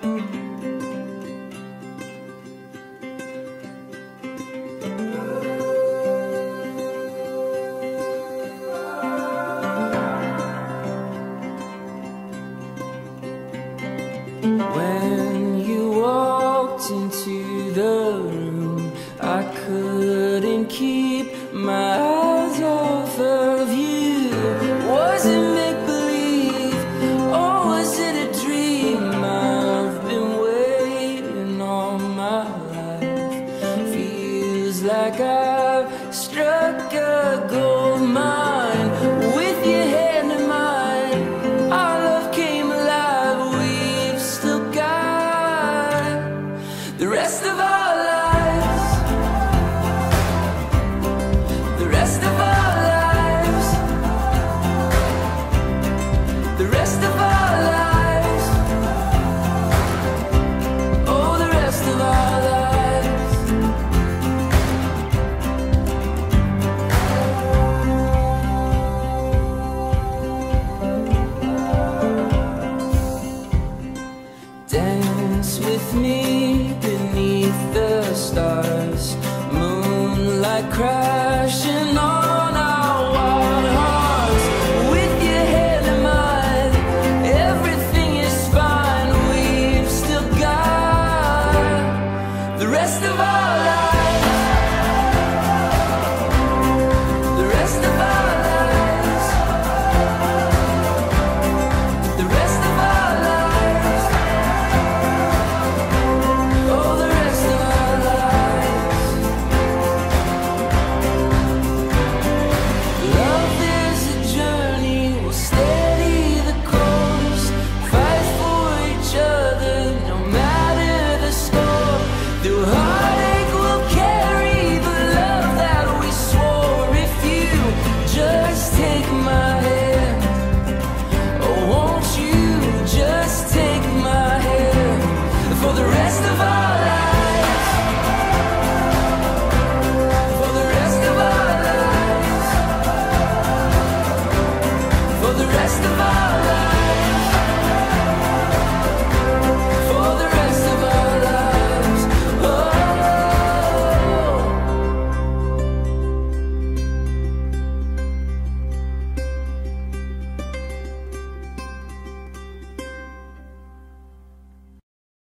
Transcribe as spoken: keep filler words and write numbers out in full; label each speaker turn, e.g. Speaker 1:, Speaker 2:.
Speaker 1: When you walked into the room, I couldn't keep my eyes off of you. Was it make-believe, or was it a dream? I've been waiting all my life. Feels like I've struck a gold mine. With your hand in mine, our love came alive. We've still got the rest of our lives, the rest of our lives, the rest of our lives, oh, the rest of our lives. Dance with me beneath the stars, moonlight crashing on our wild hearts. With your hand in mine, everything is fine. We've still got the rest of our lives, the rest of our lives, the rest of our lives, oh, the rest of our lives. Love is a journey, we'll steady the course, fight for each other no matter the score. Through heartache we'll carry the love that we swore. If you just take my